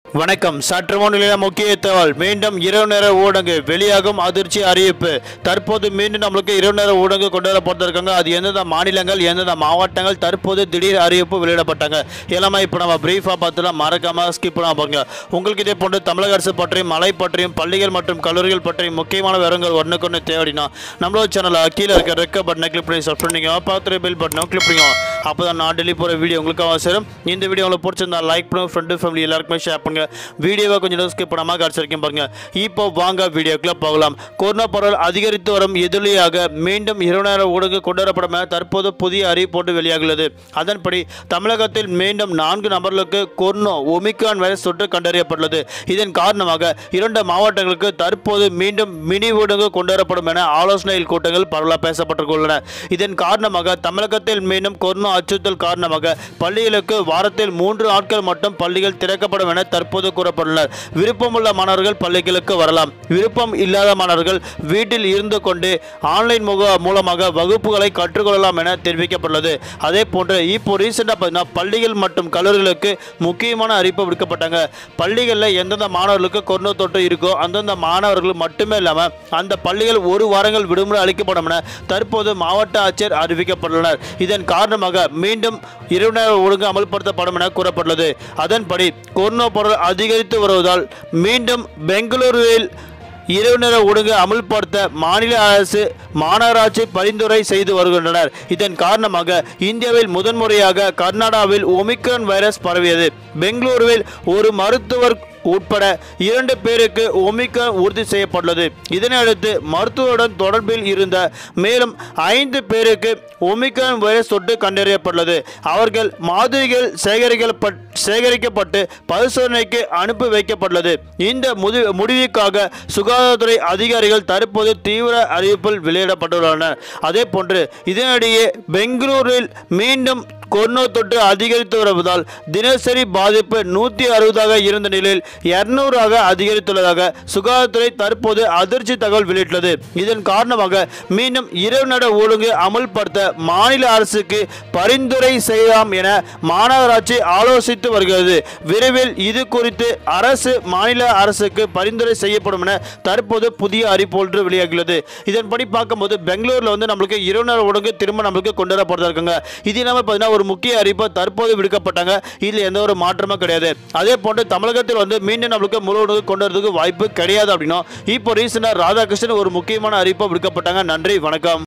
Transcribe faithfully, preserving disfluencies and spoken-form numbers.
வணக்கம். சற்று முன்னிலைய முக்கிய தகவல். மீண்டும் இரவு நேர ஊடங்கு வெளியாகும் அதிர்ச்சி அறிவிப்பு. தற்போது மீண்டும் நம்மளுக்கு இரவு நேர ஊடங்கு கொண்டு வரப்பட்டிருக்காங்க. அது எந்தெந்த மாநிலங்கள் எந்தெந்த மாவட்டங்கள் தற்போது திடீர் அறிவிப்பு வெளியிடப்பட்டாங்க எல்லாமே இப்போ நம்ம பிரீஃபாக பார்த்துலாம். மறக்காமல் ஸ்கிப் பண்ணாம பாருங்க. உங்களுக்கு இதே போன்று தமிழக அரசு பற்றியும் மலை பற்றியும் பள்ளிகள் மற்றும் கல்லூரிகள் பற்றியும் முக்கியமான விவரங்கள் ஒன்றுக்கு ஒன்று தேவைன்னா நம்மளோட சேனலை கீழே இருக்க ரெக்க பட்டனை கிளிக் பண்ணி சப்ஸ்கிரைப் பண்ணிக்கோங்க. பார்த்துட்டு பெல் பட்டனை கிளிக் பண்ணிக்கோங்க. அப்போ தான் நான் டெல்லி போகிற வீடியோ உங்களுக்கு அவசியம். இந்த வீடியோ உங்களுக்கு பிடிச்சிருந்தா லைக் பண்ணுங்க, ஃப்ரெண்டு ஃபேமிலி எல்லாருக்குமே ஷேர் பண்ணுங்க. வீடியோவை கொஞ்சம் ஸ்கிப் பண்ணாம கடைசி வரைக்கும் பாருங்க. இப்போ வாங்க வீடியோக்குள்ள போகலாம். கொரோனா பரவல் அதிகரித்து வரும் எதிரொலியாக மீண்டும் இரவு நேர ஊடகம் கொண்டு வரப்படும் என தற்போது புதிய அறிவிப்பு வெளியாகிறது. அதன்படி தமிழகத்தில் மீண்டும் நான்கு நபர்களுக்கு கொரோனா ஒமிக்ரான் வைரஸ் தொற்று கண்டறியப்பட்டுள்ளது. இதன் காரணமாக இரண்டு மாவட்டங்களுக்கு தற்போது மீண்டும் மினி ஊடகம் கொண்டு வரப்படும் என ஆலோசனை கூட்டங்கள் பரவலாக பேசப்பட்டுள்ளன. இதன் காரணமாக தமிழகத்தில் மீண்டும் கொரோனா அச்சுறுத்தல் காரணமாக பள்ளிகளுக்கு வாரத்தில் மூன்று நாட்கள் மட்டும் பள்ளிகள் திறக்கப்படும் என தற்போது கூறப்பட்டுள்ளனர். விருப்பமுள்ள மாணவர்கள் பள்ளிகளுக்கு வரலாம். விருப்பம் இல்லாத மாணவர்கள் வீட்டில் இருந்து கொண்டு ஆன்லைன் மூலமாக வகுப்புகளை கற்றுக்கொள்ளலாம் என தெரிவிக்கப்பட்டுள்ளது. அதே போன்று இப்போ ரீசெண்டாக பார்த்தீங்கன்னா பள்ளிகள் மற்றும் கல்லூரிகளுக்கு முக்கியமான அறிவிப்பு விடுக்கப்பட்டாங்க. பள்ளிகளில் எந்தெந்த மாணவர்களுக்கு கொரோனா தொற்று இருக்கோ அந்தந்த மாணவர்கள் மட்டுமே இல்லாமல் அந்த பள்ளிகள் ஒரு வாரங்கள் விடுமுறை அளிக்கப்படும் என தற்போது மாவட்ட ஆட்சியர் அறிவிக்கப்பட்டுள்ளனர். இதன் காரணமாக மீண்டும் இரவு நேர ஒழுங்கு அமல்படுத்தப்படும் என கூறப்பட்டுள்ளது. அதன்படி கொரோனா பரவல் அதிகரித்து வருவதால் மீண்டும் பெங்களூருவில் இரவு நேர ஒழுங்கு அமல்படுத்த மாநில அரசு மாநகராட்சி பரிந்துரை செய்து வருகின்றனர். இதன் காரணமாக இந்தியாவில் முதன்முறையாக கர்நாடகாவில் ஒமிக்ரான் வைரஸ் பரவியது. பெங்களூருவில் ஒரு மருத்துவர் உட்பட இரண்டு பேருக்கு ஒமிக்ரான் உறுதி செய்யப்பட்டுள்ளது. இதனையடுத்து மருத்துவருடன் தொடர்பில் இருந்த மேலும் ஐந்து பேருக்கு ஒமிக்ரான் வைரஸ் தொற்று கண்டறியப்பட்டுள்ளது. அவர்கள் மாதிரிகள் சேகரிக்கப்பட்டு சேகரிக்கப்பட்டு பரிசோதனைக்கு அனுப்பி வைக்கப்பட்டுள்ளது. இந்த முடிவுக்காக சுகாதாரத்துறை அதிகாரிகள் தற்போது தீவிர அறிவிப்பில் வெளியிடப்பட்டுள்ளனர். அதே போன்று இதனிடையே பெங்களூரில் மீண்டும் கொரோனா தொற்று அதிகரித்து வருவதால் தினசரி பாதிப்பு நூற்றி அறுபதாக இருந்த நிலையில் இருநூறாக அதிகரித்துள்ளதாக சுகாதாரத்துறை தற்போது அதிர்ச்சி தகவல் வெளியிட்டுள்ளது. இதன் காரணமாக மீண்டும் இரவு நேர ஒழுங்கு அமல்படுத்த மாநில அரசுக்கு பரிந்துரை செய்யலாம் என மாநகராட்சி ஆலோசித்து வருகிறது. விரைவில் இது குறித்து அரசு மாநில அரசுக்கு பரிந்துரை செய்யப்படும் என தற்போது புதிய அறிவிப்பு ஒன்று வெளியாகியுள்ளது. இதன்படி பார்க்கும்போது பெங்களூரில் வந்து நம்மளுக்கு இரவு நேர ஒழுங்கு திரும்ப நம்மளுக்கு கொண்டு வரப்பட்டிருக்காங்க. இது இல்லாமல் பார்த்தீங்கன்னா ஒரு முக்கிய அறிவிப்பு தற்போது விடுக்கப்பட்டாங்க. இதில் எந்த ஒரு மாற்றமும் கிடையாது. அதே போன்று தமிழகத்தில் வந்து மீண்டும் நம்மளுக்கு முழு ஊடகம் கொண்டு வரதுக்கு வாய்ப்பு கிடையாது அப்படின்னா இப்போ ரீசெண்டாக ராதாகிருஷ்ணன் ஒரு முக்கியமான அறிவிப்பு விடுக்கப்பட்டாங்க. நன்றி, வணக்கம்.